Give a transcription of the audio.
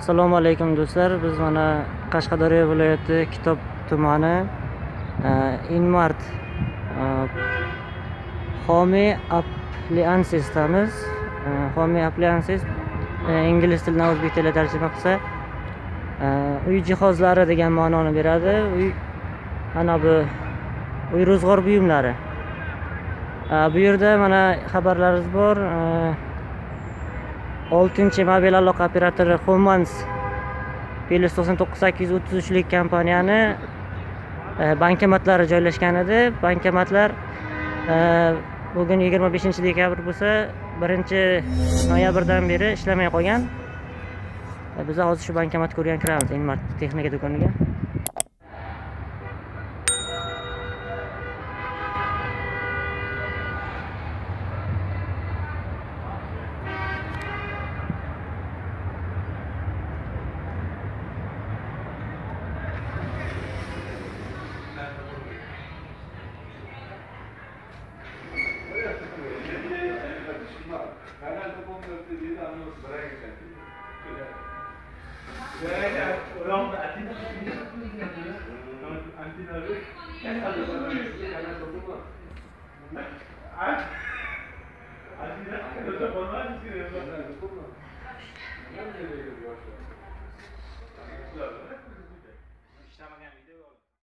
Assalomu alaykum do'stlar. Biz mana Qashqadaryo viloyati Kitob tumani Inmart Home Appliances'damiz. Home Appliances ingliz tilidan o'zbek tiliga tarjima qilsa uy jihozlari degan ma'noni beradi. Mana bu uy ro'zg'or buyumlari. Bu yerda mana xabarlarimiz bor. 6-mobil aloqa operatori Homans Plus 99833 lik kompaniyani bankomatlari joylashgan edi. Bankomatlar bugun 25-dekabr bo'lsa, 1-noyabrdan beri ishlamay qolgan. Biz hozir shu bankomat ko'rgan kiramiz Inmart texnika do'koniga.